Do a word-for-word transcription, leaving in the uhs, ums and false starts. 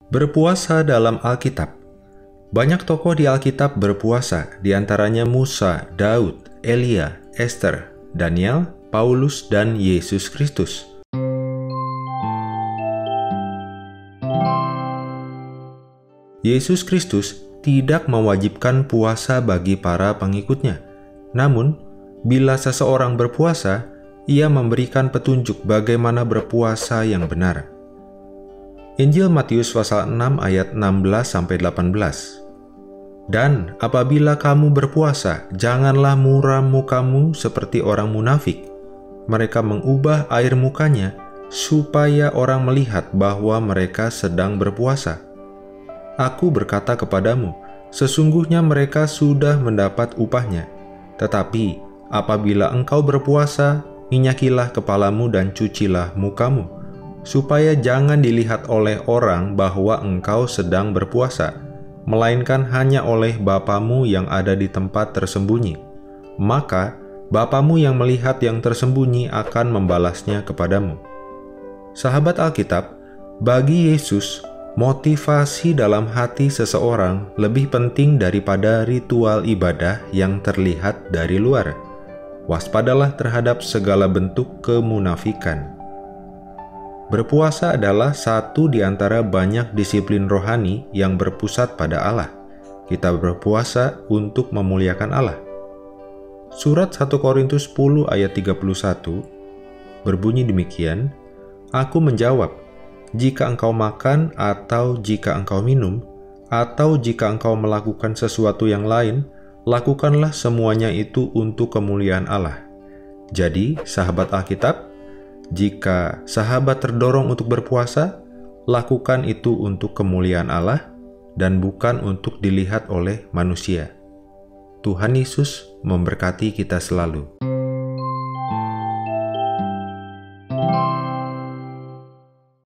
Berpuasa dalam Alkitab. Banyak tokoh di Alkitab berpuasa, diantaranya Musa, Daud, Elia, Esther, Daniel, Paulus, dan Yesus Kristus. Yesus Kristus tidak mewajibkan puasa bagi para pengikutnya. Namun, bila seseorang berpuasa, ia memberikan petunjuk bagaimana berpuasa yang benar. Injil Matius pasal enam ayat enam belas sampai delapan belas. Dan apabila kamu berpuasa, janganlah muram mukamu seperti orang munafik. Mereka mengubah air mukanya supaya orang melihat bahwa mereka sedang berpuasa. Aku berkata kepadamu, sesungguhnya mereka sudah mendapat upahnya. Tetapi apabila engkau berpuasa, minyakilah kepalamu dan cucilah mukamu, supaya jangan dilihat oleh orang bahwa engkau sedang berpuasa, melainkan hanya oleh Bapamu yang ada di tempat tersembunyi. Maka Bapamu yang melihat yang tersembunyi akan membalasnya kepadamu. Sahabat Alkitab, bagi Yesus, motivasi dalam hati seseorang lebih penting daripada ritual ibadah yang terlihat dari luar. Waspadalah terhadap segala bentuk kemunafikan. Berpuasa adalah satu di antara banyak disiplin rohani yang berpusat pada Allah. Kita berpuasa untuk memuliakan Allah. Surat satu Korintus sepuluh ayat tiga puluh satu berbunyi demikian, Aku menjawab, jika engkau makan atau jika engkau minum, atau jika engkau melakukan sesuatu yang lain, lakukanlah semuanya itu untuk kemuliaan Allah. Jadi, sahabat Alkitab, jika sahabat terdorong untuk berpuasa, lakukan itu untuk kemuliaan Allah dan bukan untuk dilihat oleh manusia. Tuhan Yesus memberkati kita selalu.